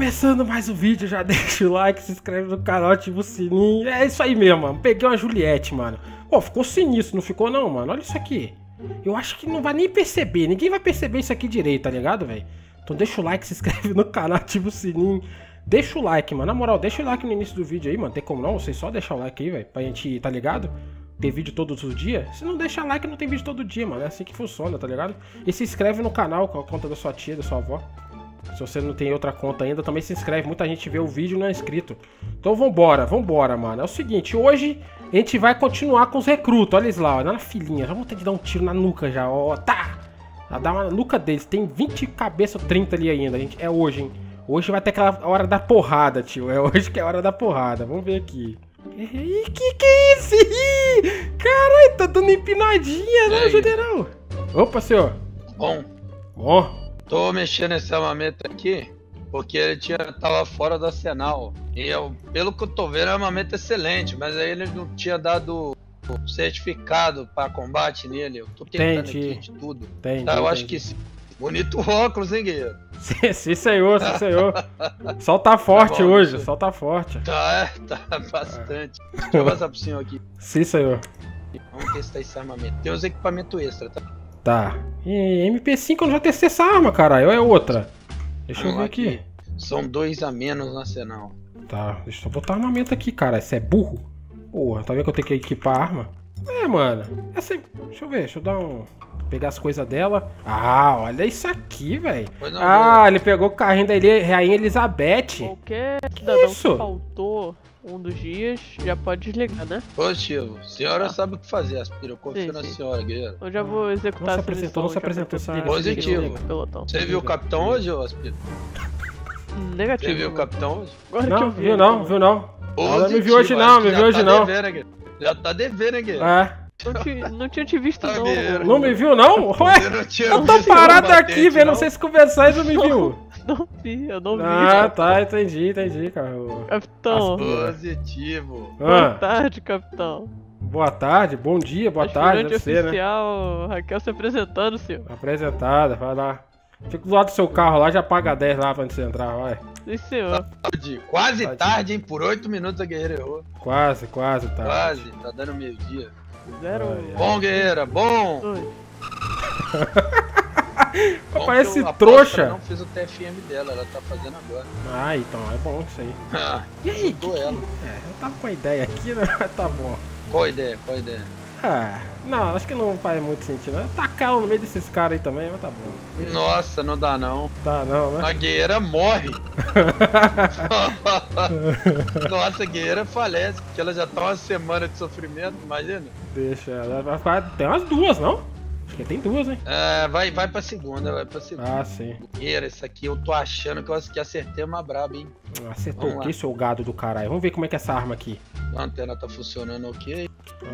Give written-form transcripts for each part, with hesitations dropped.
Começando mais um vídeo, já deixa o like, se inscreve no canal, ativa o sininho. É isso aí mesmo, mano. Peguei uma Juliette, mano. Pô, ficou sinistro, não ficou não, mano? Olha isso aqui. Eu acho que não vai nem perceber, ninguém vai perceber isso aqui direito, tá ligado, velho? Então deixa o like, se inscreve no canal, ativa o sininho. Deixa o like, mano. Na moral, deixa o like no início do vídeo aí, mano. Tem como não? Vocês só deixar o like aí, velho. Pra gente, tá ligado? Ter vídeo todos os dias. Se não deixar like, não tem vídeo todo dia, mano. É assim que funciona, tá ligado? E se inscreve no canal com a conta da sua tia, da sua avó. Se você não tem outra conta ainda, também se inscreve. Muita gente vê o vídeo e não é inscrito. Então vambora, mano. É o seguinte, hoje a gente vai continuar com os recrutos. Olha eles lá, olha na filinha. Já vou ter que dar um tiro na nuca já, ó. Tá! Já dá uma na nuca deles. Tem 20 cabeças, 30 ali ainda, gente. É hoje, hein? Hoje vai ter aquela hora da porrada, tio. É hoje que é a hora da porrada. Vamos ver aqui. Que é isso? Caralho, tá dando empinadinha, né, general? Opa, senhor. Bom. Tô mexendo nesse armamento aqui porque ele tava fora do arsenal. E pelo que eu tô vendo, é um armamento excelente, mas aí ele não tinha dado certificado pra combate nele. Eu tô tentando aqui de tudo. Eu acho que sim. Bonito óculos, hein, guerreiro? Sim, senhor, sim, senhor. Sol tá forte hoje, sol tá forte. Tá bastante. Deixa eu passar pro senhor aqui. Sim, senhor. Vamos testar esse armamento. Tem uns equipamentos extra, tá? Tá. E MP5 eu não já testei essa arma, caralho. Ou é outra? Deixa eu ver aqui. São 2 a menos no arsenal. Tá, deixa eu botar armamento aqui, cara. Esse é burro? Porra, tá vendo que eu tenho que equipar a arma? É, mano. Essa aí... Deixa eu ver, deixa eu dar um... Pegar as coisas dela. Ah, olha isso aqui, velho. Ele pegou o carrinho da Rainha Elizabeth. Qualquer cidadão que faltou um dos dias já pode desligar, né? Positivo. A senhora sabe o que fazer, Aspira. Eu confio na senhora, guerreiro. Eu já vou executar essa missão. Não se apresentou, se positivo. Você viu o capitão hoje, Aspira? Negativo. Você viu o capitão hoje? Não, viu não. Ela não viu hoje não, me viu hoje não. Já tá devendo, né, guerreiro? É. Não tinha te visto não. Não me viu não? Ué, eu tô parado aqui vendo vocês conversar e não me viu. Não vi, eu não vi. Ah, tá, entendi, cara. Capitão. Positivo. Boa tarde, capitão. Boa tarde, bom dia, boa tarde. Aspirante oficial, Raquel se apresentando, senhor. Apresentada, vai lá. Fica do lado do seu carro lá, já paga 10 lá pra você entrar, vai. Sim, senhor. Quase tarde, hein? Por 8 minutos a guerreira errou. Quase tarde. Quase, tá dando meio-dia. Bom, guerreira, bom! Parece trouxa. Eu não fiz o TFM dela, ela tá fazendo agora. Ah, então é bom isso aí. E aí? Eu tava com a ideia aqui, né? Tá bom. Qual a ideia? Não, acho que não faz muito sentido, né? Tacar no meio desses caras aí também, mas tá bom. Nossa, não dá não. Dá não, né? A guerreira morre. Nossa, a guerreira falece, porque ela já tá uma semana de sofrimento, imagina. Deixa, ela vai ficar... Tem umas 2, não? Acho que tem 2, hein? É, vai pra segunda, Ah, sim. Guerreira, isso aqui eu tô achando que acertei uma braba, hein? Acertou o que, seu gado do caralho? Vamos ver como é que é essa arma aqui. A antena tá funcionando ok.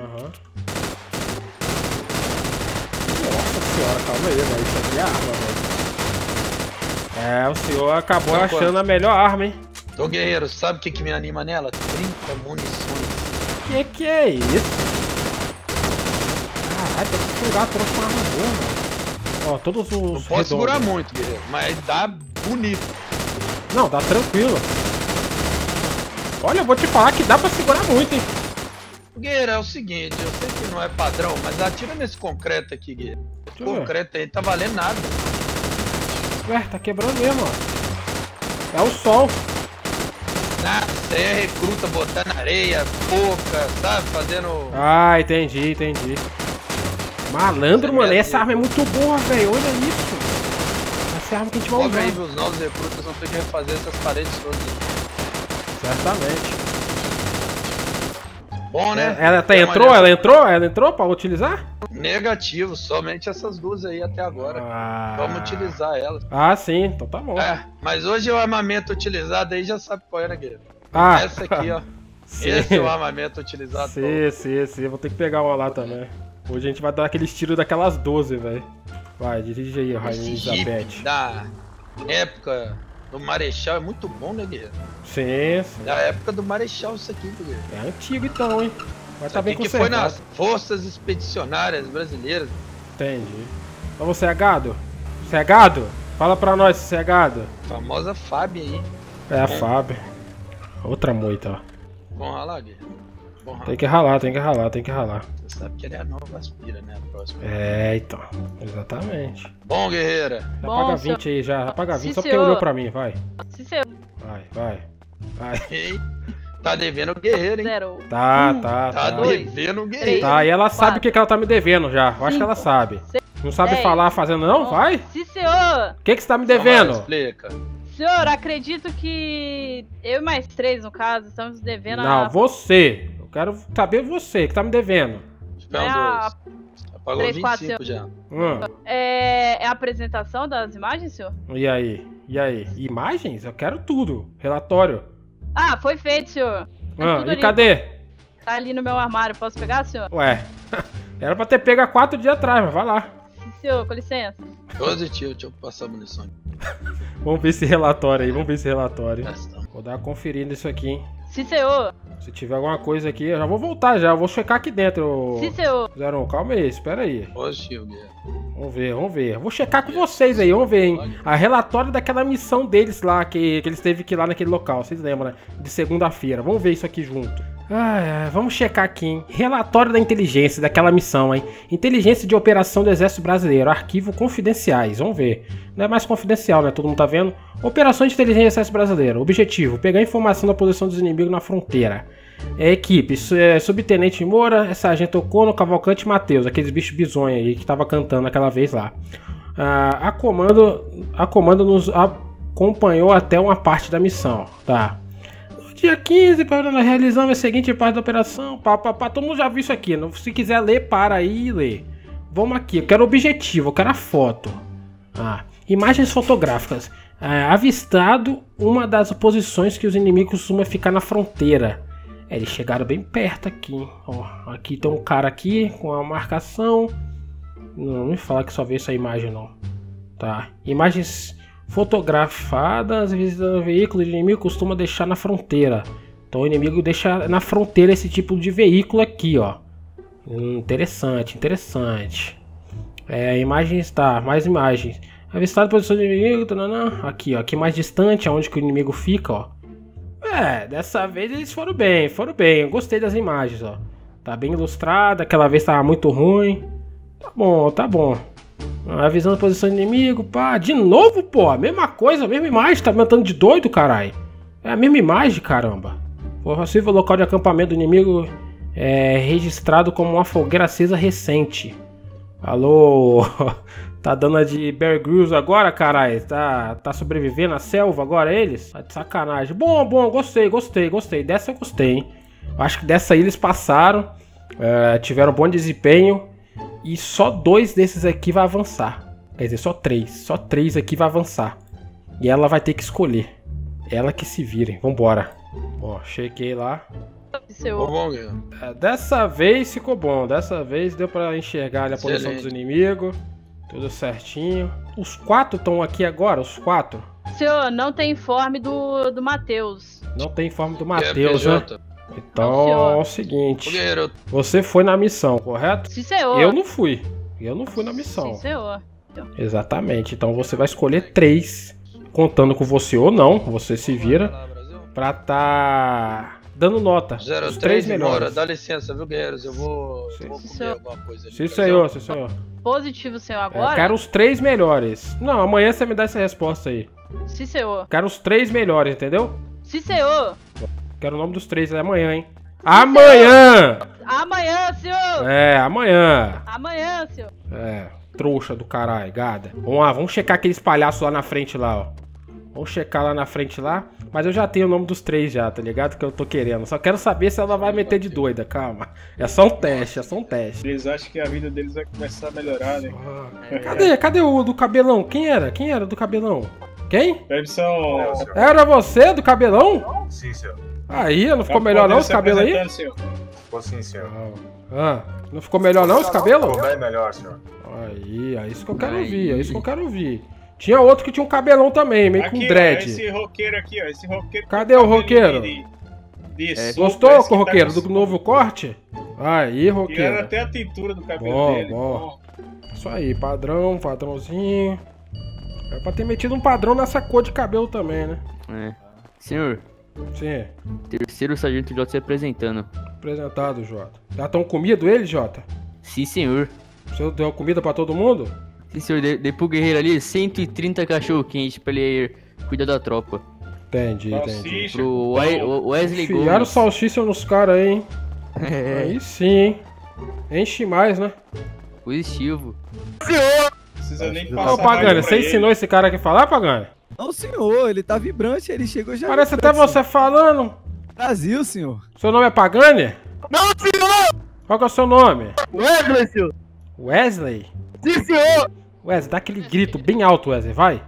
Nossa senhora, calma aí, velho. Isso aqui é arma, velho. O senhor acabou achando a melhor arma, hein? Então, guerreiro, sabe o que me anima nela? 30 munições. Que é isso? Caralho, tem que segurar, trouxe uma arma boa, mano. Ó, todos os... Não pode segurar muito, guerreiro, mas dá bonito. Não, dá tranquilo. Olha, eu vou te falar que dá pra segurar muito, hein? Guerreiro, é o seguinte, eu sei que não é padrão, mas atira nesse concreto aqui, guerreiro. Esse concreto aí tá valendo nada. Ué, tá quebrando mesmo, ó. É o sol. Nada, isso aí é recruta botando areia, boca, sabe? Fazendo... Ah, entendi. Malandro, mano, essa arma é muito boa, velho. Olha isso. Essa é a arma que a gente vai usar. Aí, os novos recrutas vão ter que refazer essas paredes todas. Certamente. Bom, né? Ela entrou pra utilizar? Negativo, somente essas 2 aí até agora. Vamos utilizar elas. Ah, sim, então tá bom. Mas hoje o armamento utilizado aí já sabe qual é, né, guerreiro? Essa aqui, ó. Sim. Esse é o armamento utilizado. Sim. Vou ter que pegar uma lá também. Hoje a gente vai dar aqueles tiros daquelas 12, velho. Vai, dirige aí, Rainha Elizabeth. Da época do Marechal é muito bom, né, guerreiro? Sim. Da época do Marechal isso aqui, guerreiro. É antigo então, hein? Vai tá bem conservado. Que foi nas Forças Expedicionárias Brasileiras. Entendi. Então você é gado? Você é gado? Fala pra nós se você é gado. Famosa Fábio aí. É a Fábio. Outra moita, ó. Bom ralar, guerreiro. Bom ralar. Tem que ralar, tem que ralar, tem que ralar. Você sabe que ele é a nova aspira, né? A próxima. É, então. Exatamente. Bom, guerreira. Já Bom, paga 20 aí, já. Paga 20 Sim, só porque senhor. olhou pra mim, vai. Sim, senhor. Vai. Ei, tá devendo o guerreiro, hein? 0. Tá. Tá devendo o guerreiro. Tá, e ela sabe o quatro, que ela tá me devendo já. Eu acho que ela sabe. Não sabe 10, falar fazendo não? Vai. Sim, senhor. O que você tá me Então vai, devendo? explica. Senhor, acredito que eu e mais 3, no caso, estamos devendo Não, você. Eu quero saber você que tá me devendo. Tiver uns dois. Já pagou 3, 4, 25 já. É a apresentação das imagens, senhor? E aí? Imagens? Eu quero tudo. Relatório. Ah, foi feito, senhor. Tá tudo E ali. cadê? Tá ali no meu armário, posso pegar, senhor? Ué. Era pra ter pego há 4 dias atrás, mas vai lá. Sim, senhor, com licença. Positivo, deixa eu passar a munição. Vamos ver esse relatório aí, vamos ver esse relatório. Gastão. Vou dar uma conferida nisso aqui, hein. Sim, senhor. Se tiver alguma coisa aqui, eu já vou voltar já. Eu vou checar aqui dentro. Sim, senhor. 01, calma aí, espera aí. Positivo, guerreiro. Vamos ver. Vou checar com vocês aí, vamos ver, hein. A relatório daquela missão deles lá, que eles teve que ir lá naquele local, vocês lembram, né? De segunda-feira. Vamos ver isso aqui junto. Vamos checar aqui, hein. Relatório da inteligência daquela missão, hein. Inteligência de operação do Exército Brasileiro. Arquivo confidenciais, vamos ver. Não é mais confidencial, né? Todo mundo tá vendo. Operações de inteligência do Exército Brasileiro. Objetivo: pegar informação da posição dos inimigos na fronteira. Equipe: Subtenente Moura, Sargento Ocono, Cavalcante e Matheus. Aqueles bichos bizonhos aí que tava cantando aquela vez lá. A comando nos acompanhou até uma parte da missão. Tá. No dia 15, nós realizamos a seguinte parte da operação. Todo mundo já viu isso aqui. Se quiser ler, para aí e lê. Vamos aqui. Eu quero objetivo, eu quero a foto. Imagens fotográficas. Avistado uma das posições que os inimigos costumam ficar na fronteira. Eles chegaram bem perto aqui. Ó, aqui tem um cara aqui com a marcação. Não me fala que só vê essa imagem não. Tá. Imagens fotografadas visitando o veículo de inimigo costuma deixar na fronteira. Então o inimigo deixa na fronteira esse tipo de veículo aqui, ó. Interessante. Imagens, tá. Mais imagens. Avistado a posição do inimigo. Aqui, ó. Aqui mais distante, aonde que o inimigo fica, ó. Dessa vez eles foram bem. Eu gostei das imagens, ó. Tá bem ilustrada. Aquela vez tava muito ruim. Tá bom. Avisando a posição do inimigo, pá. De novo, pô. A mesma coisa, a mesma imagem. Tá me matando de doido, caralho. É a mesma imagem, caramba. Possível local de acampamento do inimigo registrado como uma fogueira acesa recente. Alô. Tá dando a de Bear Grylls agora, caralho? Tá sobrevivendo na selva agora eles? Tá de sacanagem. Bom, gostei. Dessa eu gostei, hein? Acho que dessa aí eles passaram. Tiveram bom desempenho. E só 2 desses aqui vai avançar. Quer dizer, só 3. Só 3 aqui vai avançar. E ela vai ter que escolher. Ela que se vire. Vambora. Ó, cheguei lá. Ficou bom, guerreiro. Dessa vez ficou bom. Dessa vez deu pra enxergar ali a posição Excelente. dos inimigos. Tudo certinho. Os 4 estão aqui agora, os 4? Senhor, não tem informe do Matheus. Não tem informe do Matheus, né? PJ. Então Não, senhor. é o Ô, seguinte. guerreiro, Você foi na missão, correto? Sim, senhor. Eu não fui. Na missão. Sim, senhor. Exatamente. Então você vai escolher 3. Contando com você ou não. Você se vira. Brasil. Pra tá dando nota. Os 3 03 melhores. Mora, dá licença, viu, guerreiros? Eu vou comer Senhor. alguma coisa ali. Sim, senhor. Positivo, senhor, Eu agora? quero os 3 melhores. Não, amanhã você me dá essa resposta aí. Sim, senhor. Quero os 3 melhores, entendeu? Sim, senhor. Quero o nome dos 3 amanhã, hein? Amanhã! Amanhã, senhor. Amanhã. Amanhã, senhor. Trouxa do caralho, gada. Vamos lá, vamos checar aqueles palhaços lá na frente lá, ó. Vamos checar lá na frente lá. Mas eu já tenho o nome dos 3 já, tá ligado? Que eu tô querendo. Só quero saber se ela vai meter de doida, calma. É só um teste. Eles acham que a vida deles vai começar a melhorar, né? Cadê o do cabelão? Quem era do cabelão? Quem? Permissão. Era você do cabelão? Sim, senhor. Aí, não ficou melhor não esse cabelo aí? Ficou sim, senhor. Não ficou melhor não esse cabelo? Ficou bem melhor, senhor. Aí, é isso que eu quero ouvir, Tinha outro que tinha um cabelão também, meio com dread. Ó, esse roqueiro aqui, ó. Esse roqueiro. Cadê o roqueiro? Gostou, com roqueiro, do novo corte? Aí, Tiraram roqueiro. até a tintura do cabelo dele. Bom. Isso aí, padrãozinho. É pra ter metido um padrão nessa cor de cabelo também, né? Senhor, Sim. terceiro sargento Jota se apresentando. Apresentado, Jota. Já estão comido eles, Jota? Sim, senhor. O senhor deu comida pra todo mundo? Sim, senhor. Dei pro guerreiro ali 130 cachorro quente pra ele cuidar da tropa. Entendi. Salsicha. Pro Wesley Enfiaram Gomes. salsicha nos caras aí, hein? É, Aí sim, hein? Enche mais, né? positivo. Precisa nem Ô, passar Pagani, raiva você pra ele. ensinou esse cara aqui a falar, Pagani? Não, senhor, ele tá vibrante, ele chegou já. Parece até vibrante, você falando. Brasil, senhor. Seu nome é Pagani? Não, senhor! Qual que é o seu nome? Wesley, senhor! Wesley? Sim, senhor! Wesley, dá aquele grito bem alto, Wesley, vai.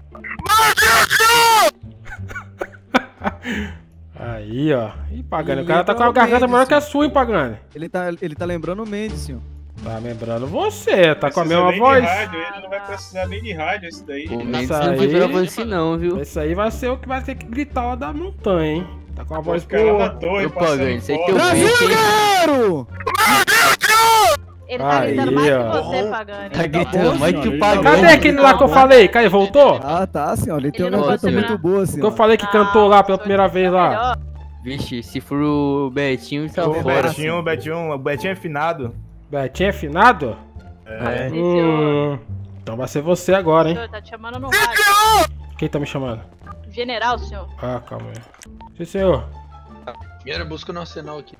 Aí, ó. Ih, Pagani, o cara tá com a garganta maior que a sua, hein, Pagani? Ele tá lembrando o Mendes, senhor. Tá lembrando você, tá com a Precisa mesma nem voz. de rádio, ele não vai precisar nem de rádio esse daí. O Isso Mendes não foi aí. pra você não, viu? Esse aí vai ser o que vai ter que gritar lá da montanha, hein? Tá com a voz Os caras na boa. torre Ô, passando Pagani, isso aí fome. teu Brasil, peixe, hein? guerreiro! Ele tá Aí, gritando mais que ó. você, Pagani. Tá gritando mais que o Pagani. Cadê aquele lá que eu falei? Caiu, voltou? Ah, tá, senhor. Ele tem Ele uma não garganta vai muito segurar. boa, O que eu senhor. falei que cantou lá pela primeira vez lá? Melhor. Vixe, se for o Betinho, tá Ô, fora. O Betinho é finado. Betinho é finado? É. Sim, senhor. Então vai ser você agora, hein? Senhor, tá te chamando no rádio. Quem tá me chamando? General, senhor. Ah, calma aí. Sim, senhor. Primeiro busca no arsenal aqui.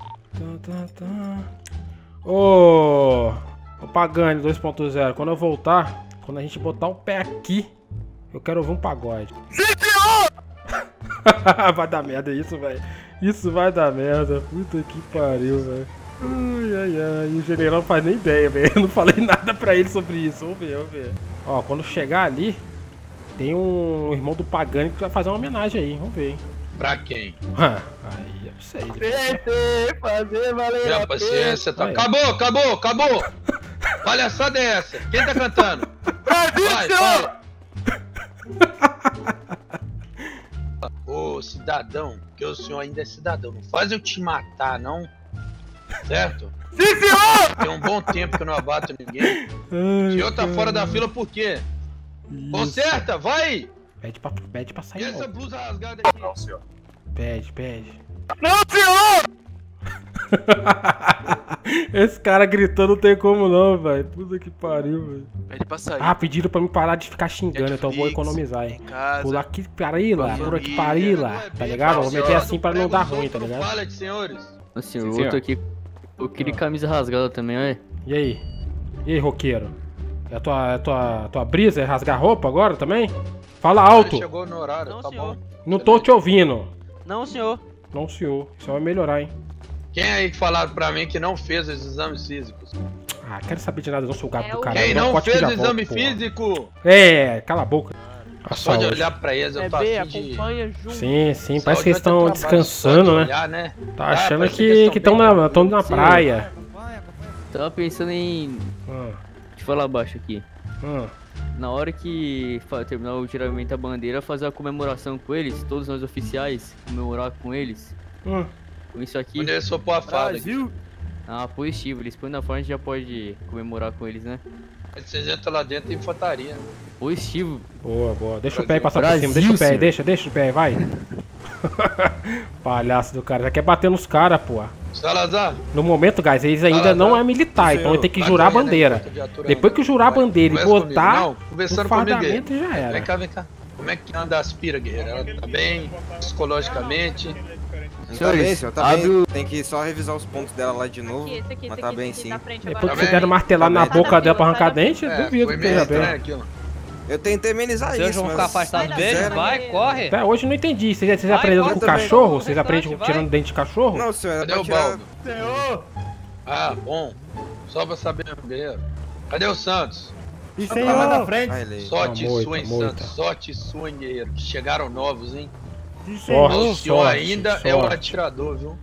Ô Pagani 2.0, quando eu voltar, quando a gente botar o pé aqui, eu quero ouvir um pagode. Vai dar merda isso, velho. Isso vai dar merda. Puta que pariu, velho. Ai. O general não faz nem ideia, velho. Eu não falei nada pra ele sobre isso. Vamos ver. Ó, quando chegar ali, tem um irmão do Pagani que vai fazer uma homenagem aí. Vamos ver, hein. Pra quem? Aí, eu sei. Fazer valer Minha paciência tá. Aí. Acabou! Palhaçada é essa? Quem tá cantando? Vai, fala! Ô cidadão, que o senhor ainda é cidadão, não faz eu te matar, não? Certo? Sim, senhor! Tem um bom tempo que eu não abato ninguém. O senhor tá fora da fila por quê? Conserta, vai! Pede pra E sair essa logo. blusa rasgada aqui? Não, senhor. Pede. Não, senhor! Esse cara gritando não tem como não, velho. Puta que pariu, velho. Pede pra sair. Ah, pediram pra me parar de ficar xingando, então eu vou Netflix, economizar, hein. em casa. Pular que parila, família. por aqui parila, tá ligado? Eu vou meter assim pra não dar ruim, tá ligado? Fala de senhores. Ô, senhor, Sim, o senhor. outro aqui, eu queria camisa rasgada também, olha. E aí? E aí, roqueiro? É a tua brisa? É rasgar roupa agora também? Fala alto! Ele chegou no horário, Não, tá senhor. bom. Não tô te ouvindo. Não, senhor. Não, senhor. Isso vai melhorar, hein. Quem aí que falaram pra mim que não fez os exames físicos? Ah, quero saber de nada, eu não sou o gato É do o- cara. Quem não pode fez pedir o a volta, exame porra. físico? É, cala a boca. A Só de saúde. olhar pra eles, eu tô Bebê, afim de... acompanha junto. Sim, Só parece que eles de estão trabalho, descansando, só de né? olhar, né? Tá achando parece que eles estão bem na, tão na Sim. praia. Tava pensando em Hum, te falar baixo aqui. hum. Na hora que terminar o tiramento da bandeira, fazer a comemoração com eles, todos nós oficiais, comemorar com eles. Com isso aqui. Onde eles for pôr a fada aqui. Ah, positivo, eles põem na frente, a gente já pode comemorar com eles, né? Aí vocês entram lá dentro em infantaria. Positivo. Boa. Deixa o Brasil. pé aí passar por cima. Deixa o pé, deixa o pé aí, vai. Palhaço do cara, já quer bater nos caras, pô. Salazar, No momento, guys, eles ainda Salazar. não é militar, então ele tem que Vai jurar a correndo aí, bandeira. enquanto a viatura Depois anda. que jurar a Vai, bandeira e conversa comigo. botar Não, o conversando comigo aí. fardamento já era. Vem cá. Como é que anda a aspira, guerreiro? Ela tá bem psicologicamente? Tá bem, senhor, tá abre bem. o- Tem que só revisar os pontos dela lá de novo. Esse aqui, Mas tá bem, sim. na frente Depois agora. que Tá fizeram bem. martelar Tá na bem. boca dela pra Sai arrancar da fila, dente, É, duvido foi que meio esteja bem. estranho aquilo. Eu tentei amenizar Vocês isso, vão mas... ficar afastados Sai dele? daí, Vai, vai. corre. Até hoje eu não entendi. Vocês Vai, aprenderam corre com também. cachorro? Vai, Vocês vai, aprendem vai. tirando dente de cachorro? Não, senhor, era Cadê pra o tirar... Baldo? Ah, bom. Só pra saber, guerreiro. Cadê o Santos? Vai na frente. Ah, ele... Sorte Tá moita, sua, hein, moita. Santos. Sorte sua, hein, guerreiro. Que chegaram novos, hein? Sorte, O senhor sorte, ainda é o sorte. atirador, viu?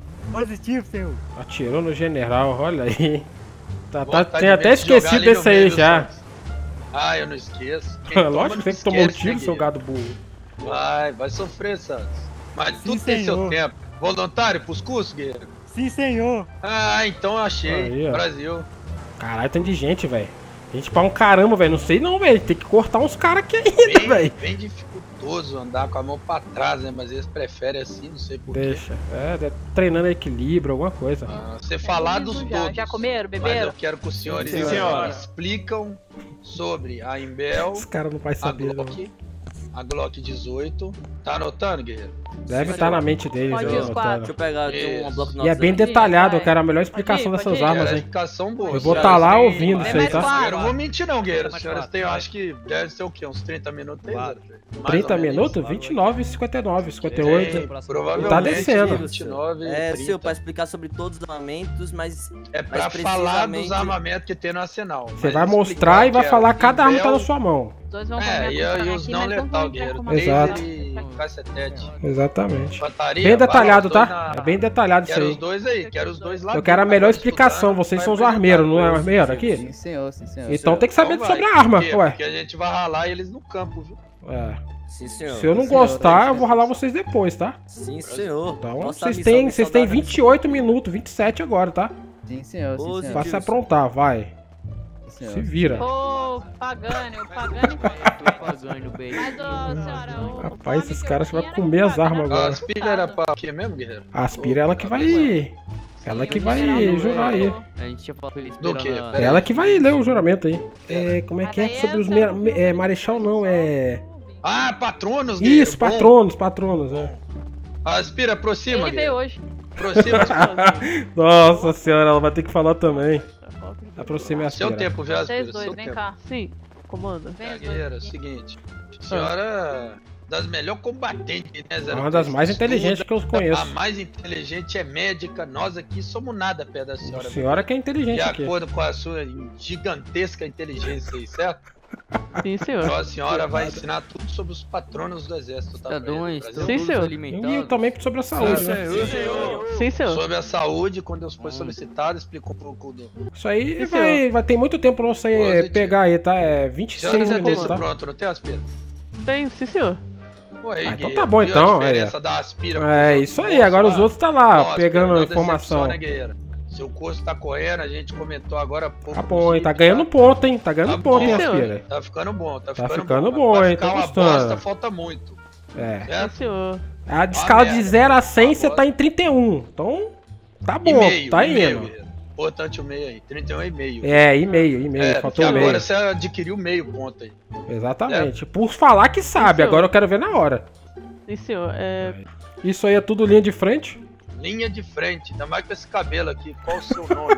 Atirou no general, olha aí. Vontade Tem de até ver se jogar esquecido ali no desse aí meio, já. Santos. Ah, eu não esqueço. Quem toma, Lógico não que você tomou um esquece, tiro, né, seu guerreiro? gado burro. Vai sofrer, Santos. Mas tudo tem seu tempo. Voluntário pros cursos, guerreiro? Sim, senhor. Ah, então eu achei. Aí, ó. Brasil. Caralho, tem de gente, velho. Gente pra um caramba, velho. Não sei não, velho. Tem que cortar uns caras aqui ainda, velho. Bem dificultoso andar com a mão pra trás, né? Mas eles preferem assim, não sei porquê. Deixa. Treinando equilíbrio, alguma coisa. Você falar dos todos. Já comeram, Mas beberam? eu quero que os senhores explicam sobre a Imbel, Os caras não vai saber, não. a Glock 18. Tá anotando, guerreiro? Deve estar na mente deles. Pode ir os quatro. Deixa eu pegar aqui uma bloco E é bem detalhado, eu quero a melhor explicação Pode ir, dessas pode ir. armas, Era hein. explicação boa. Eu vou estar lá ouvindo isso aí, mais tá? quatro. Eu não vou mentir não, guerreiro. Os senhores têm, eu acho que deve ser o quê? Uns 30 minutos aí, Claro. mais 30 ou menos. minutos? 29, 59, 58. Provavelmente Tá descendo. 29, É, 30. senhor, pra explicar sobre todos os armamentos, mas... É pra mas falar dos precisamente- armamentos que tem no arsenal. Você Mas vai explicar mostrar e o vai que é falar o cada arma que tá na Imbel, sua mão. Os dois vão e os não letal, guerreiro. Exato. Desde cacetete. Exatamente. Infantaria, Bem detalhado, bala, tá? dois É bem detalhado isso Quero aí. os dois aí, quero os dois lá. Eu quero a melhor explicação, vocês são os armeiros, não é armeiro aqui? Sim, senhor, sim, senhor. Então tem que saber Então sobre vai. a arma, Por quê? ué. Porque a gente vai ralar eles no campo, viu? É. Sim, senhor. Se eu não Senhor, gostar, eu vou ralar vocês depois, tá? Sim, senhor. Então Nossa vocês missão têm é saudável. 28 minutos, 27 agora, tá? Sim, senhor, sim, Ô, senhor. Pra se aprontar, vai. Sim, senhor. Se vira. Ô, Pagani, o Pagani. Pagando bem. Mas, ô, senhora, o Rapaz, esses nome que caras eu vão vi comer era as armas Pagani. agora. A aspira era pra o quê mesmo, guerreiro? A Aspira é ela que vai. Ela que vai jurar aí. A gente tinha falado pra ele Do quê? esperar na... Pera Ela que vai ler o juramento aí. É, como é que é sobre os marechal não, é. Ah, patronos, guerreiro. Isso, bom. patronos, é. Aspira, aproxima, Ele veio guerreiro. hoje. Aproxima. Nossa senhora, ela vai ter que falar também. Aproxime a Seu Aspira. tempo já, Aspira. Vocês dois, Seu vem tempo. cá. Sim, comanda. Vem É, os dois guerreiro, é o aqui. seguinte. A senhora das melhores combatentes, né, Zé? Uma das mais inteligentes que eu A conheço. mais inteligente é médica. Nós aqui somos nada perto da A senhora. senhora que é inteligente De aqui. acordo com a sua gigantesca inteligência aí, certo? Sim, senhor. Então a senhora vai ensinar tudo sobre os patronos do exército, tá? Cidadãos, Brasil? estão Sim, todos senhor. alimentados. E também sobre a saúde, né? Sim, senhor. Sobre a saúde, quando Deus foi solicitado, explicou um pouco do. Isso aí Sim, vai ter muito tempo pra você Positivo. pegar aí, tá? É A 26 senhora já tem minutos, isso tá? pronto, não tem aspira? Tem, sim, senhor. Pô, aí, Ah, então guerreiro, tá bom, viu então, a diferença da aspira pros É outros isso aí, cursos agora os lá? outros tá lá, Nossa, pegando não informação. decepciona, guerreiro. Seu curso tá correndo, a gente comentou agora há pouco. Tá bom, hein? Tá ganhando ponto, hein? Tá ganhando Tá ponto, bom. hein, Sim, Aspira? Tá ficando bom, tá Tá ficando, ficando bom. bom, Pra hein? Tô ficar uma gostando. bosta, falta muito. É. Sim, Certo? senhor. A de escala de merda. 0 a 100 você Agora- tá em 31. Então, tá E bom, meio, tá e meio, indo. guerreiro. Importante o meio aí, 31,5. É, e meio, É, porque faltou meio. agora você adquiriu meio ponto aí. Exatamente. Por falar que sabe, senhor. agora eu quero ver na hora. Sim, senhor. Isso aí é tudo linha de frente? Linha de frente, ainda mais com esse cabelo aqui. Qual o seu nome?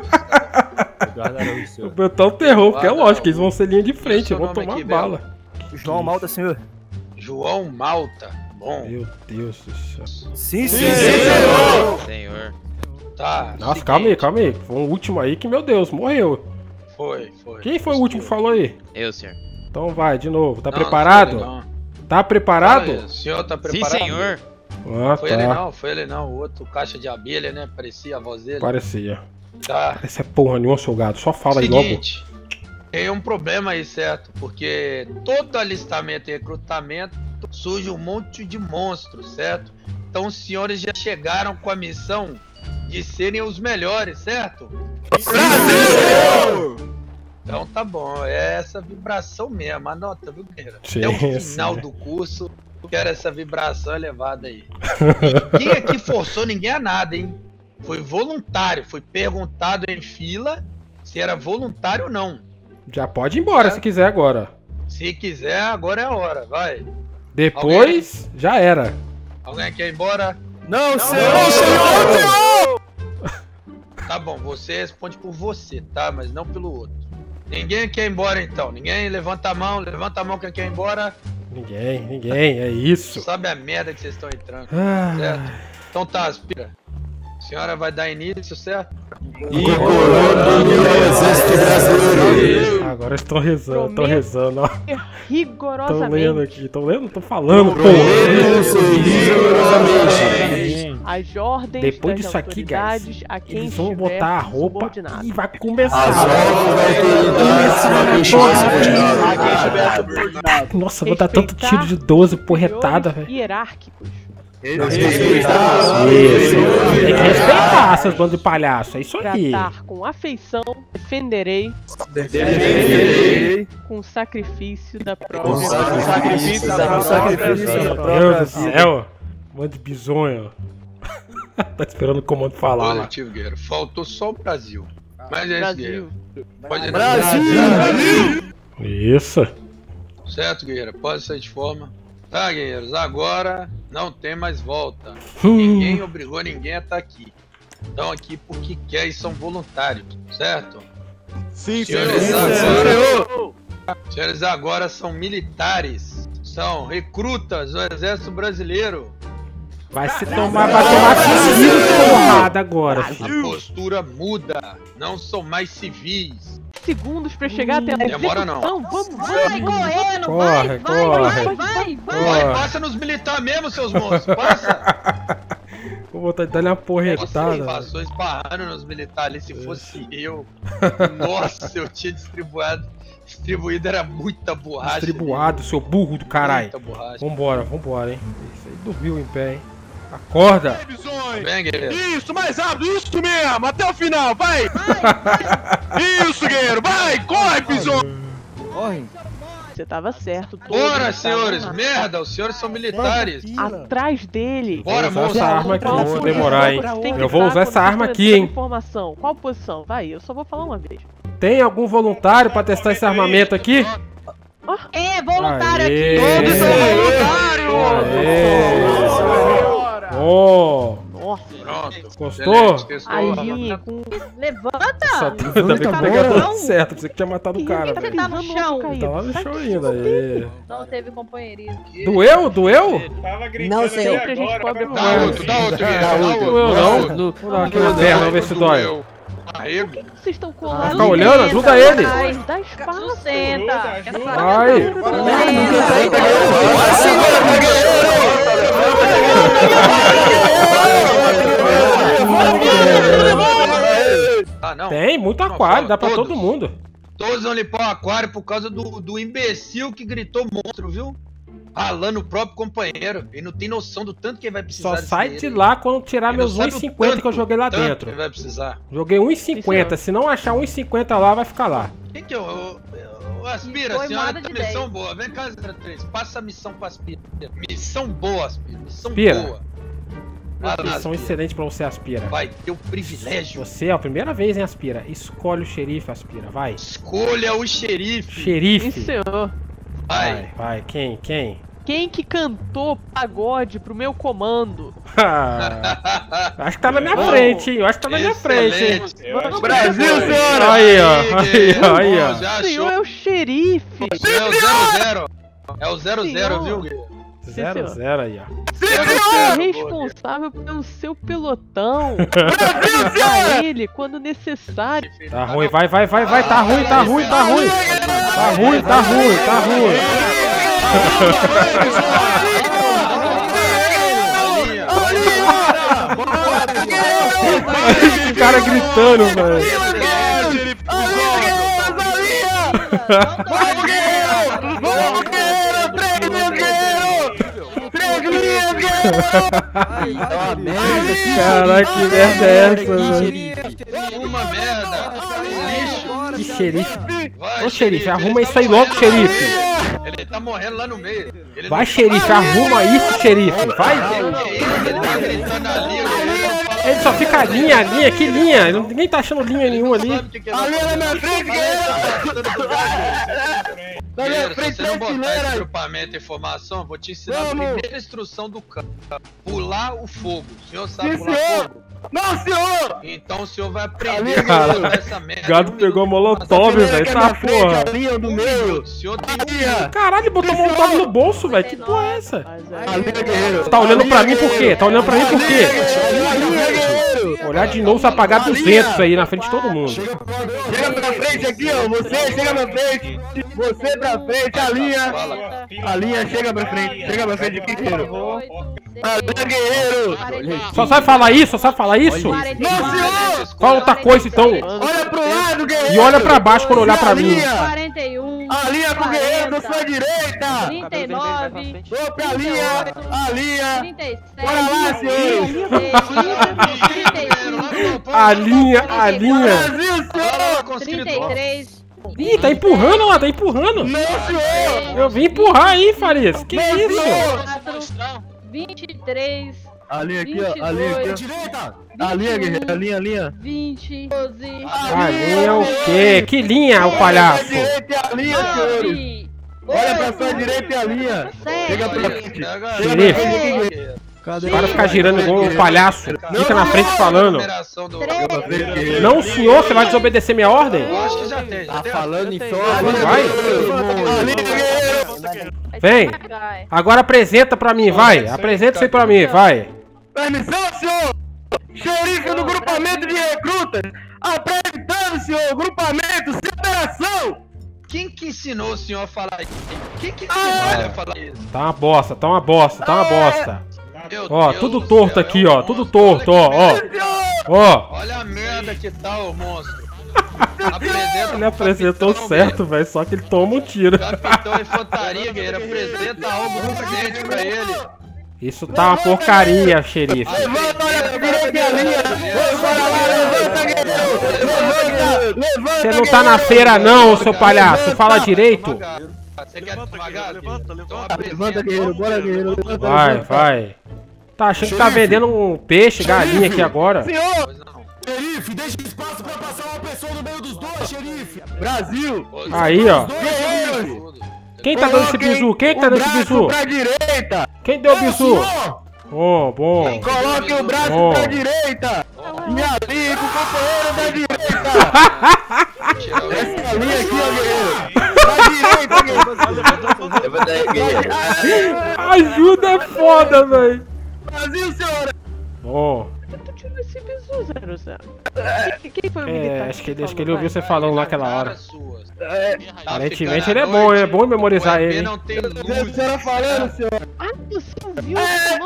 cidadão? O meu tá um terror, porque é Guarda, lógico, eles vão ser linha de frente, seu vão nome tomar aqui, bala. João Malta, senhor. João Malta. Bom, Meu Deus do céu. Sim, Senhor. tá. Nossa, seguinte. calma aí. Foi um último aí que, meu Deus, morreu. Foi. Quem foi o último que falou aí? Eu, senhor. Então vai, de novo. Tá Não, preparado? não foi ele, não. Tá preparado? Fala aí, o senhor tá preparado? Sim, senhor. Ah, Foi tá. ele não. O outro caixa de abelha, né? Parecia a voz dele. Parecia. Tá. Parece é porra nenhuma, seu gado. Só fala aí logo. Seguinte, tem um problema aí, certo? Porque todo alistamento e recrutamento surge um monte de monstros, certo? Então os senhores já chegaram com a missão de serem os melhores, certo? Brasil! Então tá bom, é essa vibração mesmo, anota, viu, guerreiro? Sim, Até o final sim. do curso, quero essa vibração elevada aí. Ninguém aqui forçou ninguém a nada, hein? Foi voluntário, foi perguntado em fila se era voluntário ou não. Já pode ir embora É. se quiser agora. Se quiser, agora é a hora, vai. Depois, já era. Alguém quer ir embora? Não, Tá bom, você responde por você, tá? Mas não pelo outro. Ninguém quer ir embora então. Ninguém levanta a mão quem quer ir embora. Ninguém, é isso. Sabe a merda que vocês estão entrando, Ah, certo? Então tá, aspira. A senhora vai dar início, certo? agora estão rezando, ó. Tô lendo Rigorosamente. aqui, tô lendo, tô falando, pô. As ordens Depois das disso aqui, guys, autoridades a quem eles vão estiver botar a roupa subordinado. e vai começar. Nossa, vou dar tanto Respeitar tiro de 12 superiores porretada, velho. hierárquicos. Isso. Tem que respeitar seus bandos de palhaço. É isso aí. Tratar com afeição, defenderei. Com sacrifício da própria. Meu Deus do céu. Bando de bizonho. Tá esperando o comando falar lá. Positivo, guerreiro. Faltou só o Brasil. Mas é isso, guerreiro. Pode Brasil! Isso. Certo, guerreiro. Pode sair de forma. Tá, guerreiros. Agora não tem mais volta. Ninguém obrigou ninguém a estar aqui. Estão aqui porque quer e são voluntários. Certo? Sim, senhores agora são militares. São recrutas do Exército Brasileiro. Vai tomar tiro de porrada agora, filho. A postura muda. Não são mais civis. Segundos pra chegar até a Demora não. Vamos. Vai correndo, Corre. Vai, passa nos militares mesmo, seus moços. Passa. Vou botar de dar uma porretada. Passou esbarrando nos militares ali. Se fosse eu, nossa, eu tinha distribuído, era muita borracha. Distribuado, seu burro do caralho. Muita borracha. Vambora, hein. Isso aí dormiu em pé, hein. Acorda. Vem, guerreiro. Isso, mais rápido, isso mesmo, até o final, vai! Isso, guerreiro, vai, corre, bisonho! Corre. Você tava certo. Bora, senhores, merda, os senhores são militares. Atrás dele. Bora, vou usar moça. essa arma aqui, se demorar, hein. Eu vou usar essa arma aqui, hein. Informação. Qual posição? Vai, eu só vou falar uma vez. Tem algum voluntário pra testar esse armamento aqui? É, voluntário aqui. Todos são voluntários! Oh! Nossa, pronto. Gostou? Ali, com... Levanta! Ainda bem que pegou tudo certo, você que tinha matado o cara, Você velho. tá no chão. Tá lá no chão ainda, aí. Não teve companheirismo. Doeu? Tava gritando Não, senhor. até agora. Dá outro, Doeu não? Vou dar aqui no terra, vamos ver se dói. Arrego. Por que vocês estão colados? Fica olhando, ajuda ele. Dá espaço. Senta. Vai. Ah, não. Tem muito aquário, dá pra todo mundo. Todos vão limpar o aquário por causa do imbecil que gritou monstro, viu? Ralando o próprio companheiro. Ele não tem noção do tanto que ele vai precisar. Só sai de lá quando tirar meus 1,50 que eu joguei lá dentro. Ele vai precisar. Joguei 1,50. Se não achar 1,50 lá, vai ficar lá. Quem que eu Aspira, a senhora tem missão boa. Vem cá, 03. Passa a missão pra Aspira. Missão boa, Aspira. Missão boa. Missão excelente pra você, Aspira. Vai ter o privilégio. Você é a primeira vez, hein, Aspira? Escolhe o xerife, Aspira. Vai. Escolha o xerife. Xerife. Sim, senhor. Vai. Quem? Quem que cantou pagode pro meu comando? Acho que tá na minha frente, hein? Eu acho que tá na minha frente, hein? Brasil, senhora! Aí, ó. O senhor é o xerife. É o 00. É o 00, viu, Guilherme? 0-0 aí, ó. Você é responsável pelo seu pelotão. Pra ele quando necessário. Tá ruim, vai. Tá ruim. Esse cara gritando, velho. Caralho, que merda é essa, velho? Uma merda. Que xerife? Ô, xerife, arruma isso aí logo, xerife. Ele tá morrendo lá no meio. Vai, xerife, arruma isso, xerife. Vai. Ele tá gritando ali. Ele só fica linha. Que linha? Ninguém tá achando linha nenhuma ali. Ali na minha frente, Guerreiro, se você não botar esse grupamento e informação, eu vou te ensinar a primeira instrução do campo. Pular o fogo. O senhor sabe pular fogo? Não, senhor! Então o senhor vai aprender a pular essa merda. O gado pegou molotov, velho. Tá porra. Do meio. O senhor tem Caralho, botou molotov no bolso, velho. Que porra é essa? Guerreiro. Tá olhando pra mim por quê? Olhar de novo, você vai pagar 200 aí na frente de todo mundo. Chega pra frente aqui, ó. Você chega pra frente. Você pra frente, a linha chega pra frente. Chega pra frente aqui, guerreiro. Guerreiro. Só sabe falar isso? Não, senhor! Fala outra coisa então. Olha pro lado, guerreiro. E olha pra baixo quando olhar pra mim. 41. Alinha com o guerreiro da sua direita. 39. Opa, alinha. 37. Bora lá, senhores. 35. Alinha. Brasil, senhor. 33. Ih, tá empurrando lá, tá empurrando. Não, senhor. Eu vim empurrar aí, Farias. Que isso? 23. Alinha aqui, ó. Alinha aqui. Direita! Alinha, guerreiro. Alinha. 20. 12. Alinha o quê? Que linha, o palhaço? Direita e a linha, senhores. Olha pra sua direita e a linha. Chega pra frente. Xerife. Para ficar girando igual um palhaço. Fica na frente falando. Não, senhor, você vai desobedecer minha ordem? Acho que já tem. Tá falando em Vai. Vem. Agora apresenta pra mim, vai. Apresenta isso aí pra mim, vai. Permissão, senhor. Xerife do grupamento de recrutas. Apresentando, senhor. Grupamento, sem operação. Quem que ensinou o senhor a falar isso? Quem que ensinou ele a falar isso? Tá uma bosta, tá uma bosta, tá uma bosta. Meu Ó, Deus tudo do torto céu, aqui, é um ó. monstro. Tudo torto, ó. Ó. Olha a merda que tá o monstro. Apresenta. Ele apresentou certo, velho. Só que ele toma um tiro. Capitão Infantaria, guerreiro. Apresenta algo diferente pra ele. Isso tá uma porcaria, xerife. Levanta, olha pra direita e a linha. Levanta, guerreiro. Levanta. Você não tá na feira não, seu palhaço. Fala direito. Você quer devagar? Levanta, guerreiro. Bora, guerreiro. Vai. Tá achando que tá vendendo um peixe, galinha aqui agora? Senhor. Xerife, deixa espaço pra passar uma pessoa no meio dos dois, xerife! Brasil. Aí, ó. Guerreiros. Quem tá dando esse bizu? Quem que tá dando esse bizu? Pra direita. Quem deu o bizu? Bom. Coloque o braço Bom. pra direita. E ali com o companheiro da direita. Essa linha aqui, ó, guerreiro. Pra direita, guerreiro. Ajuda é foda, velho. Brasil, senhora. Bom. Tu tirou esse bizu, 00? Quem foi o militar? Acho que ele ouviu você falando lá aquela hora. Tá Aparentemente ele é bom memorizar ele. Não tem luz. A senhora falando, senhora. Ah, você ouviu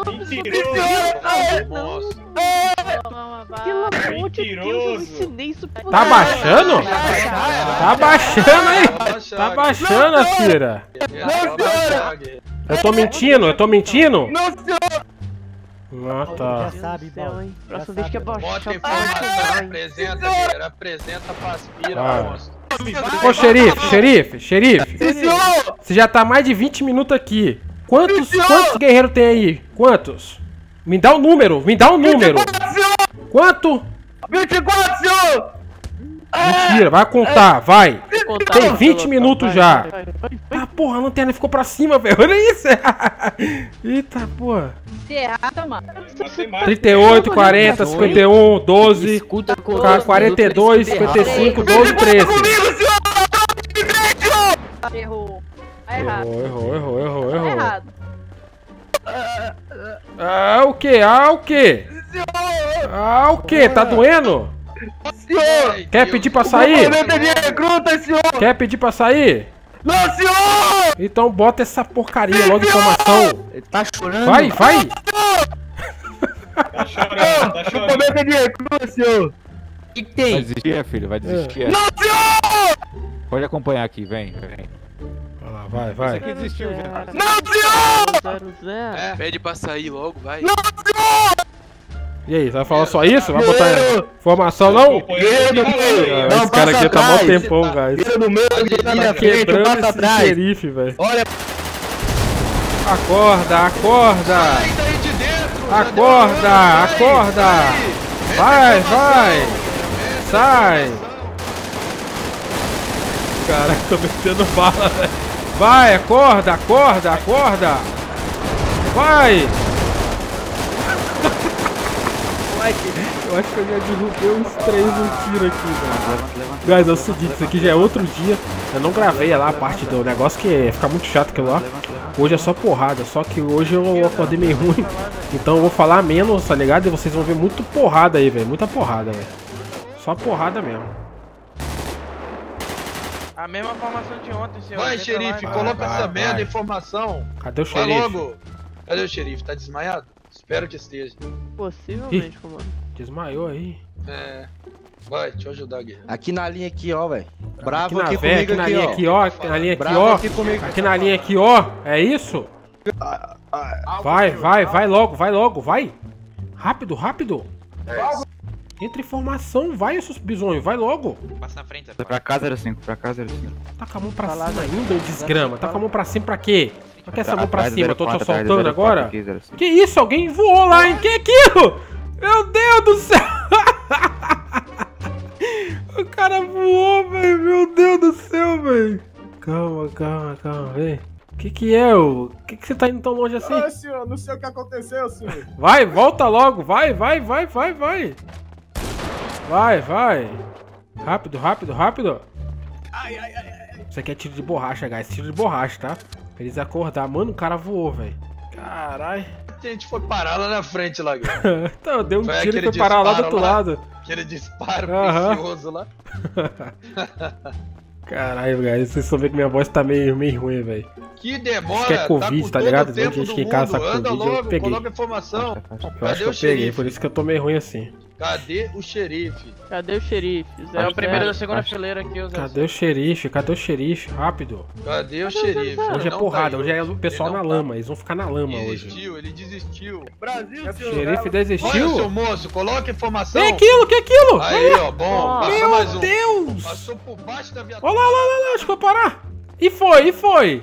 o nome? Pelo amor de Deus, eu ensinei isso pra você. Tá baixando? Tá baixando aí. Tá baixando, Akira. Eu tô mentindo? Não, senhor. Ah, tá. Próxima vez que é Bota baixar, informação, apresenta, guerreiro. Apresenta pra aspira, monstro. Ô, xerife. Você já tá mais de 20 minutos aqui. Quantos guerreiros tem aí? Quantos? Me dá um número. 24, senhor. Quanto? 24, senhor. Mentira, vai contar, vai. Tem 20 minutos já. Ah, porra, a lanterna ficou pra cima, velho. Olha isso. Eita, porra. Se errar, toma. 38, 40, 51, 12, 42, 55, 12, 13. Errou. Tá errado. Errou. Tá errado. Ah, o quê? Tá doendo? Senhor. Quer pedir pra sair? Quer pedir pra sair? Não, senhor! Então bota essa porcaria logo de informação. Ele tá chorando. Vai! Tá chorando. Cometa de recruta, senhor! O que tem? Vai desistir, filho? Vai desistir? Não, senhor! Pode acompanhar aqui, vem. Vai. Esse aqui desistiu já. Não, senhor! Pede pra sair logo, vai. Não, senhor! E aí, vai falar só isso? Vai botar informação não? Esse cara aqui tá mó tempão, guys. Tá quebrando esse xerife, velho. Olha. Acorda! Vai! Sai! Caraca, tô metendo bala, velho. Vai, acorda! Vai! Eu acho que eu já derrubei uns 3 no tiro aqui, velho. Guys, é o seguinte, isso aqui já é outro dia. Eu não gravei lá a parte do negócio, que fica muito chato aquilo lá. Hoje é só porrada, só que hoje eu acordei meio ruim. Então eu vou falar menos, tá ligado? E vocês vão ver muito porrada aí, velho. Muita porrada, velho. Só porrada mesmo. A mesma formação de ontem, senhor. Vai, xerife, coloca essa merda de informação. Cadê o Vai xerife? logo. Cadê o xerife? Tá desmaiado? Espero que esteja. Possivelmente, comando. Desmaiou aí. Vai, deixa eu ajudar, Guerreiro. Aqui na linha aqui, ó, velho. Bravo aqui Aqui comigo na aqui, linha ó. aqui, ó. Aqui na linha aqui, Bravo ó. aqui comigo. Aqui na linha aqui, ó. É isso? Vai logo, vai. Rápido. Entra em formação, vai, seus bisonhos, vai logo. Passa na frente, Pra casa era 5, pra casa era 5. Tá com a mão pra cima ainda, ô desgrama. Tá com a mão pra cima pra quê? Pra que essa mão pra Atrás, cima? Eu tô te 04, atrás, assaltando 04, agora? aqui, 05. Que isso? Alguém voou lá, hein? Que é aquilo? Meu Deus do céu! O cara voou, velho. Meu Deus do céu, velho. Calma, vem. Que é, ô? O que você tá indo tão longe assim? Ô, senhor, não sei o que aconteceu, senhor. Vai, volta logo, vai. Vai. Rápido. Isso aqui é tiro de borracha, guys. Tiro de borracha, tá? Pra eles acordar. Mano, o cara voou, velho. Caralho. A gente foi parar lá na frente, lá, Guerreiro. Então, deu um Foi tiro e aquele foi parar lá do disparo outro lá. lado. Aquele disparo Aham. precioso lá. Caralho, guys. Vocês estão vendo que minha voz tá meio ruim, velho. Que demora, Acho que é Covid, com tá todo ligado? o Tem tempo gente do que em casa mundo. tá com Anda Covid, eu logo, peguei. coloca a informação. Eu acho Cadê que o eu peguei, xerife? por isso que eu tô meio ruim assim. Cadê o xerife? Cadê o xerife? É o primeiro da segunda fileira aqui, Zé. Cadê o xerife? Rápido. Cadê o xerife? Hoje é Não porrada, tá aí. hoje é o pessoal Ele na não tá. lama. Eles vão ficar na lama hoje. Ele desistiu. Brasil, O senhor. xerife Olha, desistiu? seu moço, coloca a informação. Que aquilo? Aí, ó, bom. Passou mais Meu um. Deus! Passou por baixo da viatura. Olha lá, acho que vai parar. E foi.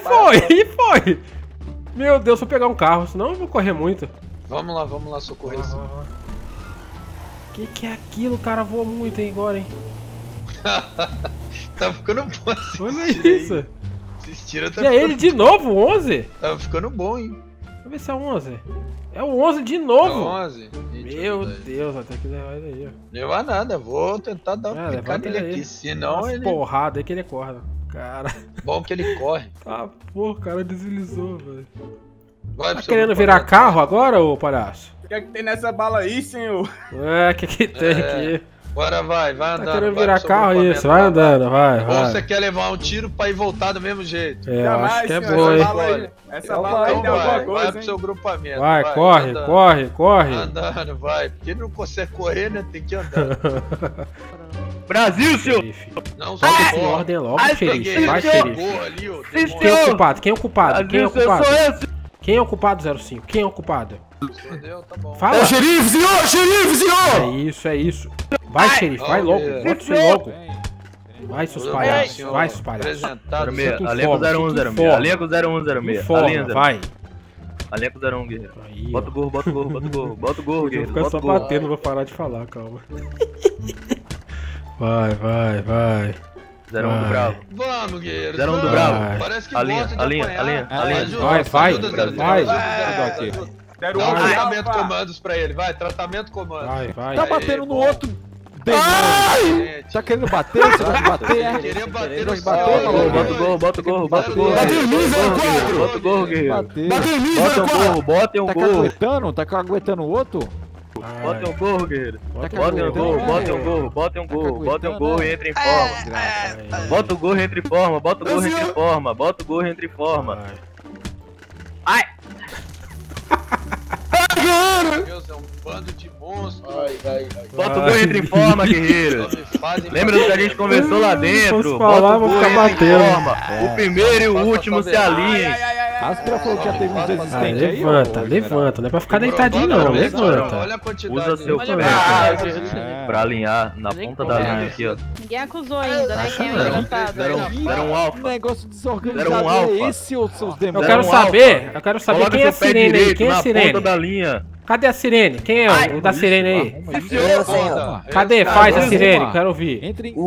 Meu Deus, vou pegar um carro, senão eu vou correr muito. Vamos lá, socorrer esse. Que é aquilo? O cara voa muito aí agora, hein? Tá ficando bom esse Olha tiro aí. isso. Esse tiro tá E é ele de novo, 11? Tá ficando bom, hein? Deixa eu ver se é 11. É o 11 de novo. 11. Meu Deus, até que levar ele aí, ó. Levar nada, vou tentar dar uma picada nele aqui, senão ele... Porrada aí que ele acorda. Cara. Bom que ele corre. Ah, pô, o cara deslizou, velho. Vai, Tá querendo virar carro agora, ô palhaço? O que é que tem nessa bala aí, senhor? Que tem aqui? Bora, vai andando. Tá querendo virar carro isso, vai andando, vai. Ou você quer levar um tiro pra ir voltar do mesmo jeito? É, eu acho que é boa, hein? Essa bala aí tem alguma coisa, vai pro seu grupamento. Vai, corre. Andando, vai. Porque ele não consegue correr, né? Tem que andar. Brasil, senhor! Não, só Bota em ordem logo, xerife. Vai, xerife. Quem é o ocupado? Quem é o ocupado, 05? Quem é o ocupado? Fala! É xerife, senhor! É isso. Vai, xerife, vai logo. Bota isso aí logo. Vai, seus palhaços. Vai, seus palhaços. A linha com 0106. A linha com 0106. Vai. A linha com 01, guerreiro. Bota o gorro, guerreiro. Vou ficar só batendo, não vou parar de falar, calma. Vai. 01 do Bravo. Vamos, guerreiro. 01 do Bravo. Parece que A linha. Vai. Dá um tratamento comandos pra ele, vai, tratamento comandos. Vai. Tá batendo no outro. Ai! Tá querendo bater? Você vai bater? Queria bater no Bota o gorro, guerreiro. Bota um gorro. Tá caguetando o outro? Bota um gorro, guerreiro. Bota um gorro e entra em forma. Bota o gorro e entra em forma. Ai! Deus, é um bando de monstros. Bota o gorro e entra em forma, guerreiro. Lembra do que a gente conversou lá dentro? Bota o gorro e entra em forma. O primeiro e o último se alinhem. Astra falou que já teve uns existentes aí. Levanta. Não é pra ficar deitadinho, não. Levanta. Olha a quantidade. Usa seu pé pra alinhar na ponta da linha aqui, ó. Ninguém acusou ainda, né? Quem é o engraçado? Deram um alfa. Que negócio desorganizado Deram um alfa. é esse, seus demônios? Eu quero saber quem é a sirene aí. Quem é a na sirene? ponta da linha. Cadê a sirene? Quem é o da sirene aí? Eu, senhor. Cadê? Faz a sirene, quero ouvir. Entre em...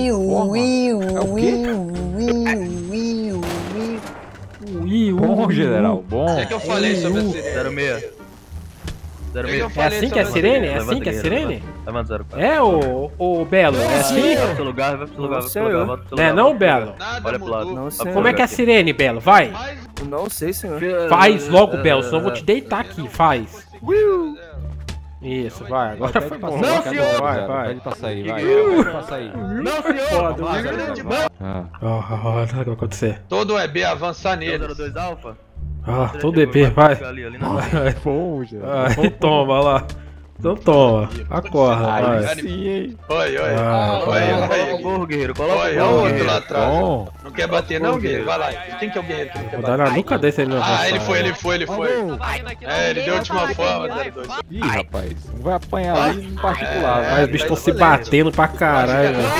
Bom, general, bom. O que eu falei sobre a sirene? 06. É assim que é a sirene? É assim que é a sirene? Levanta 04. É, o Belo, é assim? Vai pro seu lugar, volta pro seu lugar. É, não, Belo? Olha pro lado. Não sei. Como é que é a sirene, Belo? Vai. Não sei, senhor. Faz logo, Belo, senão eu vou te deitar aqui. Faz. Isso, vai. Agora foi bom. Não, senhor. Vai. Pede pra sair, vai. Pede pra sair. Não, senhor! O que vai acontecer? Todo EB avançar nele. 02 alfa? Todo EP, vai. Ali na frente. É bom, general. Toma lá. Então toma, acorda, vai. Oi. Gorro, guerreiro, coloca o outro lá atrás. Não quer bater não, guerreiro? Vai lá. Quem que é o guerreiro que não quer bater? Vou dar na nuca desse aí, ele foi. É, ele deu a última forma, 02. Ih, rapaz, não vai apanhar ali no particular. Mas os bichos estão se batendo pra caralho, velho.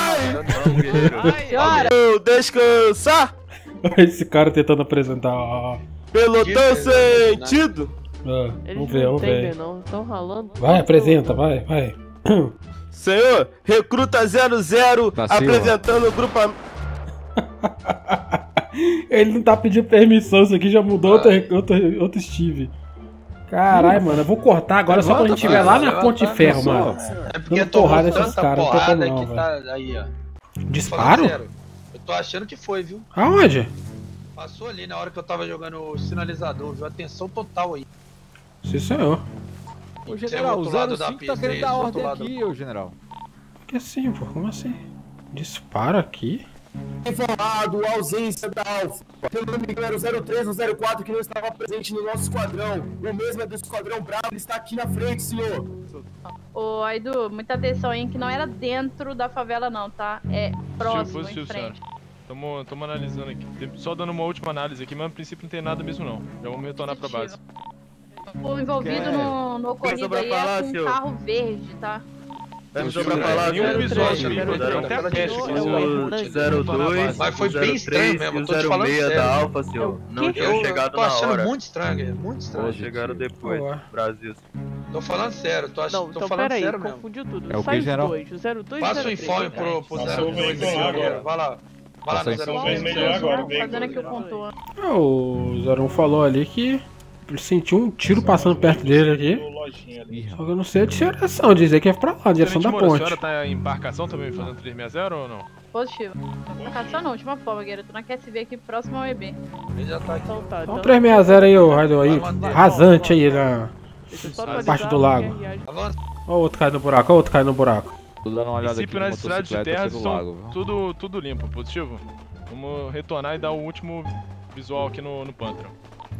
Descansar! Esse cara tentando apresentar. Pelotão sentido! Vamos ver. Não, estão ralando. Vai, apresenta, vai. Senhor, recruta 00, apresentando o grupo. Ele não tá pedindo permissão, isso aqui já mudou outro Steve. Caralho, mano, eu vou cortar agora só quando a gente estiver lá na Ponte de Ferro, mano. É porque dando porrada nesses caras, não tô como não, velho. Tá aí, ó. Disparo? Eu tô achando que foi, viu? Aonde? Passou ali na hora que eu tava jogando o sinalizador, viu? Atenção total aí. Sim, senhor. Ô, general, o 05 tá querendo dar ordem aqui, ô, general. Que assim, pô? Como assim? Disparo aqui? Informado, ausência da Alfa. Pelo nome era o 03 ou 04 que não estava presente no nosso esquadrão. O mesmo é do esquadrão Bravo, ele está aqui na frente, senhor. Ô, Aidu, muita atenção aí, que não era dentro da favela não, tá? É próximo, em frente. Tamo analisando aqui. Só dando uma última análise aqui, mas no princípio não tem nada mesmo não. Já vamos retornar pra base. O envolvido no ocorrido aí é com um carro verde, tá? Vamos sobrar pra lá, nenhum visual aqui, até a cash aqui, 02, mas foi bem estranho mesmo, eu tô te falando sério. Da Alfa, senhor. Não tinha chegado na hora. Tô achando muito estranho, muito estranho. Chegaram depois, Brasil. Tô falando sério, tô falando sério mesmo. Confundiu tudo. É o que, geral? Passa o informe pro 02, vai lá. Vai lá no 02. Fazendo aqui o contorno. O 01 falou ali que ele sentiu um tiro passando perto dele aqui. Só que eu não sei a direção, dizer que é pra lá, a direção da ponte. A senhora tá em embarcação também fazendo 360 ou não? Positivo. Embarcação não, última forma, guerreiro. Tu não quer se ver aqui próximo ao EB. Ele já tá aqui. Então 360 aí, ô Raidor aí. Rasante aí na parte do lago. Olha o outro caindo no buraco, olha o outro caindo no buraco. Tô dando uma olhada aqui nas estradas de terra são tudo limpo, positivo. Vamos retornar e dar o último visual aqui no pântano.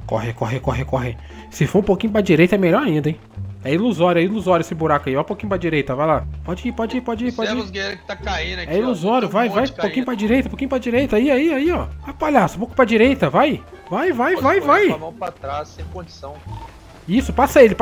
Corre. Se for um pouquinho pra direita é melhor ainda, hein. É ilusório esse buraco aí. Ó, um pouquinho pra direita, vai lá. Pode ir. Que tá caindo aqui, é ilusório, vai. Um pouquinho pra direita. Aí, ó. Vai, palhaço, um pouco pra direita, vai. Vai. Com a mão pra trás, sem condição. Isso, passa ele.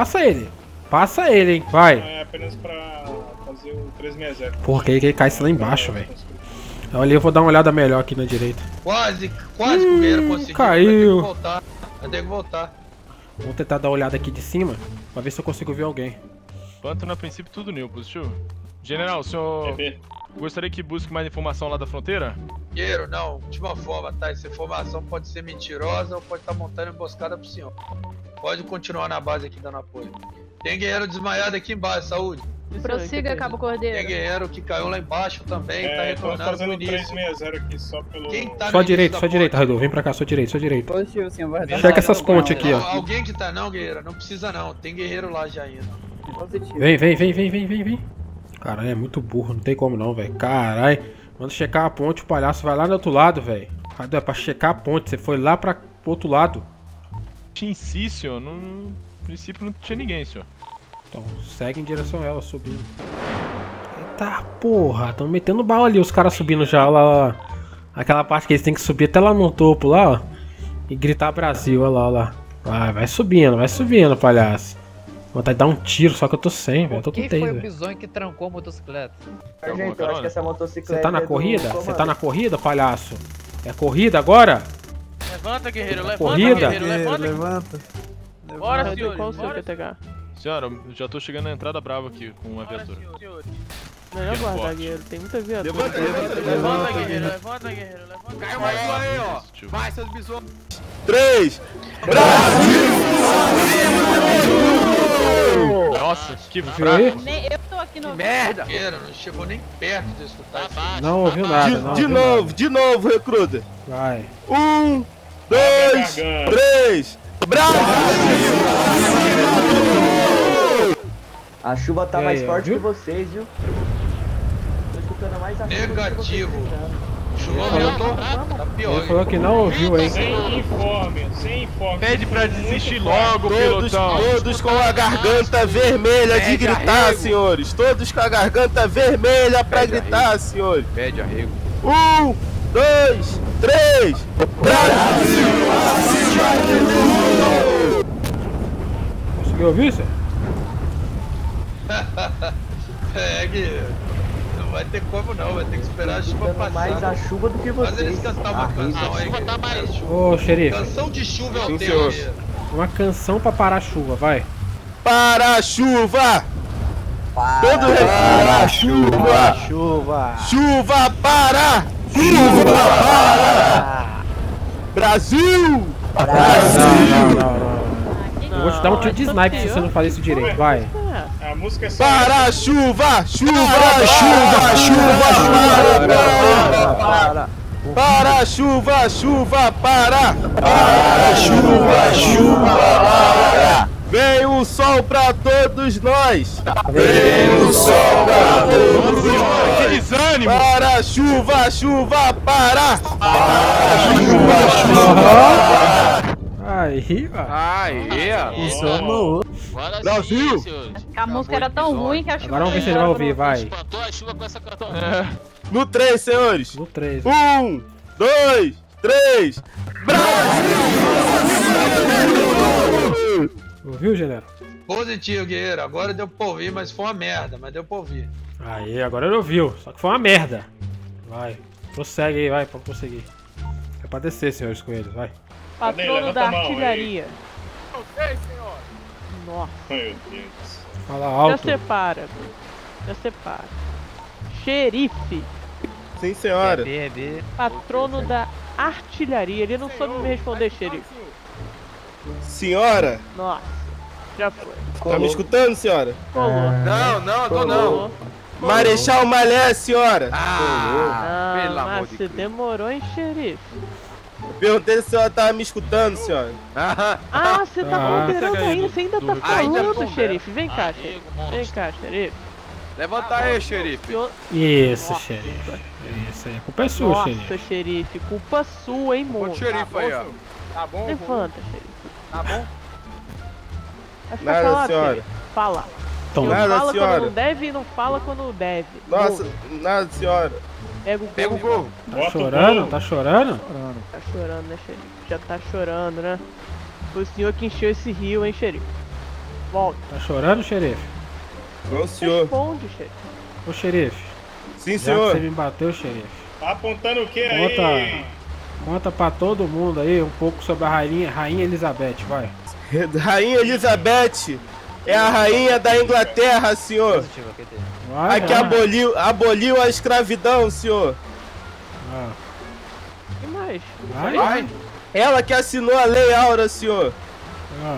Passa ele, hein, vai. É apenas pra fazer o 360. Porra, que ele cai lá embaixo, velho. Olha, eu vou dar uma olhada melhor aqui na direita. Quase que o guerreiro conseguiu. Caiu. Vai ter que voltar. Vou tentar dar uma olhada aqui de cima, pra ver se eu consigo ver alguém. Pântano, a princípio, tudo new, positivo. General, o senhor gostaria que busque mais informação lá da fronteira? Guerreiro, não. Última forma, tá? Essa informação pode ser mentirosa ou pode estar montando emboscada pro senhor. Pode continuar na base aqui dando apoio. Tem guerreiro desmaiado aqui embaixo, saúde. Prossiga, Cabo Cordeiro. Tem guerreiro que caiu lá embaixo também, tá retornando pro início. 360 aqui só pelo... Tá só direita, Raidor. Vem pra cá, só direita. Positivo, sim, vai dar. Checa essas pontes aqui, ó. Alguém que tá não, guerreiro, não precisa não. Tem guerreiro lá já ainda. Positivo. Vem. Caralho, é muito burro, não tem como não, velho. Caralho. Manda checar a ponte, o palhaço vai lá do outro lado, velho. Raidor, é pra checar a ponte, você foi lá pro outro lado. Em si, senhor, no princípio não tinha ninguém, senhor. Então, segue em direção a ela, subindo. Eita porra, tão metendo bala ali, os caras subindo já, lá. Aquela parte que eles têm que subir até lá no topo, lá, ó. E gritar Brasil, olha lá. Vai subindo, palhaço. Vontade de dar um tiro, só que eu tô sem, velho. Eu tô com taser. Quem foi o bizonho que trancou a motocicleta? Gente, eu acho que essa motocicleta. Você tá na corrida? Você tá na corrida, palhaço? É corrida agora? Levanta, guerreiro, corrida. Levanta. Bora, senhor. Qual o seu PTH? Senhora, eu já tô chegando na entrada brava aqui com uma viatura. Melhor guardar, guerreiro. Tem muita viatura. Levanta, guerreiro. Caiu mais um aí, ó. Vai, seus bisões. 3. Nossa, que fraco. Eu tô aqui no... Merda! Não chegou nem perto de escutar isso. Não ouviu nada, De novo, recruta. Vai. 1, 2, 3. Brasil! A chuva tá mais forte que vocês, viu? Tô escutando mais a chuva. Negativo. Chuva aumentou. Tá pior. Ele falou que não ouviu, hein? Sem informe. Pede pra desistir logo, pilotão. Todos com a garganta vermelha de gritar, senhores. Todos com a garganta vermelha pra gritar, senhores. Pede arrego. 1, 2, 3. Brasil acima de tudo! Conseguiu ouvir, Cê? Não vai ter como não, vai ter que esperar a chuva passar. Mais a chuva do que vocês. Mas eles cantar uma canção aí. Tá mais. Ô, xerife. Canção de chuva é o Sim, tema. senhor. Uma canção pra parar a chuva, vai. Para a chuva! Para a chuva! Chuva para! Chuva para! Brasil! Eu vou te dar um tiro de sniper se você não fazer isso direito, vai. A música é só. Para a chuva! Chuva! Chuva! Chuva! Para! Para a chuva! Chuva! Para! Para a chuva! Chuva! Para! Vem o sol pra todos nós! Vem o sol pra todos nós! Que desânimo! Para a chuva! Chuva! Para! Para a chuva! Chuva! Aí, ó. Aí, Funcionou! Brasil! A música era tão ruim que a chuva. Agora vamos ver se ele vai ouvir, vai. Espantou a chuva com essa cantora. No 3, senhores! No 3. 1, 2, 3! Ouviu, general? Positivo, guerreiro. Agora deu pra ouvir, mas foi uma merda. Mas deu pra ouvir. Aí, agora ele ouviu. Só que foi uma merda. Vai. Prossegue aí, vai, pra prosseguir. É pra descer, senhores coelhos, vai. Patrono da artilharia. Ok, senhor. Nossa. Meu Deus. Fala alto. Já separa. Já separa. Xerife. Sim, senhora. Patrono da artilharia. Ele não soube me responder, xerife. Senhora? Nossa. Já foi. Tá me escutando, senhora? Colou. Não, tô não. Marechal Malé, senhora. Pelo amor Mas de você Deus. demorou, hein, xerife? Perguntei se a senhora tava me escutando, senhora. Ah, você tá moderando ainda, você ainda tá falando, tô xerife. Vem cá, xerife. Vem cá, xerife. Levanta aí, xerife. Isso, xerife. Isso aí. A culpa é sua, xerife. Nossa, xerife, culpa sua, hein, moço. Ô, xerife aí, ó. Tá bom? Levanta, xerife. Tá bom? Vai ficar Nada, calado, senhora. xerife. Fala. Então, Nada, Fala senhora. quando não deve e não fala quando deve. Nossa, Gol. nada, senhora. Pega o gol. tá chorando? Tá chorando? Tá chorando, né, xerife? Já tá chorando, né? Foi o senhor que encheu esse rio, hein, xerife? Volta. Tá chorando, xerife? Não, senhor. Responde, xerife. Ô, xerife. Sim, Já que senhor. você me bateu, xerife. Tá apontando o que aí? Conta pra todo mundo aí um pouco sobre a Rainha Elizabeth, vai. Rainha Elizabeth é a rainha da Inglaterra, senhor. Vai, A que aboliu a escravidão, senhor. Ah. E mais? Vai. Ela que assinou a Lei Áurea, senhor. Ah.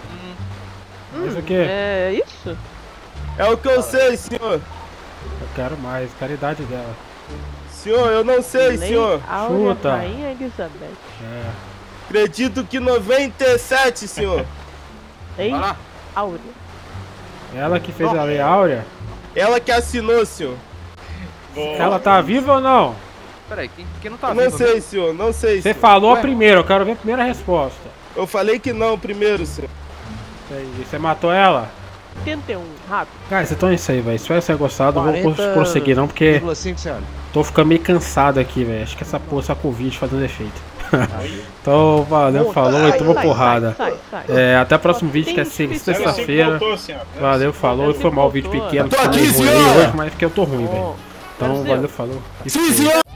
Mas o quê? É isso? É o que eu sei, senhor. Eu quero mais, caridade dela. Senhor, eu não sei, Lei senhor. Áurea, Chuta. Rainha Elizabeth. É. Acredito que 97, senhor. Lei Áurea. Ela que fez a Lei Áurea? Ela que assinou, senhor. Ela tá viva ou não? Peraí, quem não tá Não vivo? sei, senhor, não sei. Você senhor. falou a primeira, eu quero ver a primeira resposta. Eu falei que não primeiro, senhor. Entendi. Você matou ela? 81, rápido. Cara, vocês estão isso aí, velho. Se tiver ser gostado, não vou prosseguir não, porque tô ficando meio cansado aqui, velho. Acho que essa porra, essa Covid fazendo efeito. Então, valeu, falou e tomou porrada. Sai. É, até o próximo vídeo, que é sexta-feira. Valeu, falou. Foi mal o vídeo pequeno, Tô aqui, ruim senhor! hoje, mas porque eu tô ruim, velho. Então, valeu, falou. Sim, senhor!